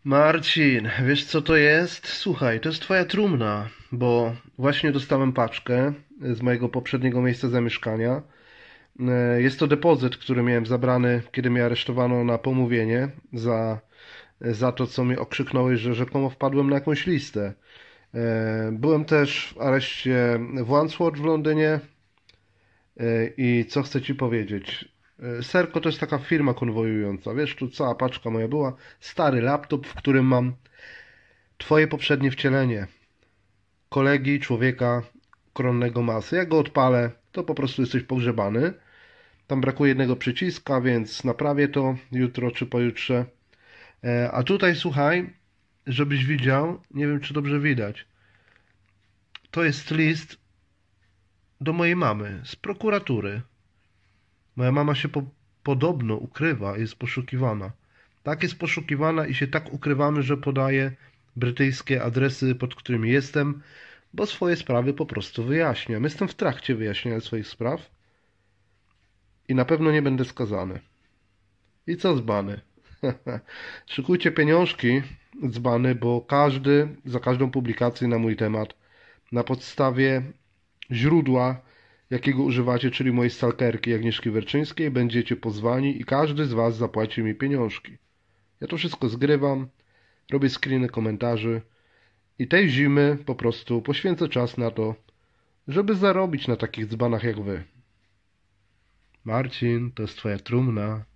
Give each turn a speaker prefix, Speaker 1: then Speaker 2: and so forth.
Speaker 1: Marcin, wiesz co to jest? Słuchaj, to jest twoja trumna, bo właśnie dostałem paczkę z mojego poprzedniego miejsca zamieszkania. Jest to depozyt, który miałem zabrany, kiedy mnie aresztowano na pomówienie za to, co mnie okrzyknąłeś, że rzekomo wpadłem na jakąś listę. Byłem też w areszcie w Wandsworth w Londynie i co chcę ci powiedzieć? Serko to jest taka firma konwojująca. Wiesz, tu cała paczka moja była. Stary laptop, w którym mam twoje poprzednie wcielenie. Kolegi, człowieka koronnego masy. Jak go odpalę, to po prostu jesteś pogrzebany. Tam brakuje jednego przyciska, więc naprawię to jutro czy pojutrze. A tutaj słuchaj, żebyś widział, nie wiem czy dobrze widać. To jest list do mojej mamy z prokuratury. Moja mama się podobno ukrywa, jest poszukiwana. Tak jest poszukiwana i się tak ukrywamy, że podaje brytyjskie adresy, pod którymi jestem, bo swoje sprawy po prostu wyjaśniam. Jestem w trakcie wyjaśniania swoich spraw i na pewno nie będę skazany. I co dzbany? Szykujcie pieniążki, dzbany, bo za każdą publikację na mój temat, na podstawie źródła, jakiego używacie, czyli mojej stalkerki Agnieszki Werczyńskiej, będziecie pozwani i każdy z was zapłaci mi pieniążki. Ja to wszystko zgrywam, robię screeny komentarzy i tej zimy po prostu poświęcę czas na to, żeby zarobić na takich dzbanach jak wy. Marcin, to jest twoja trumna.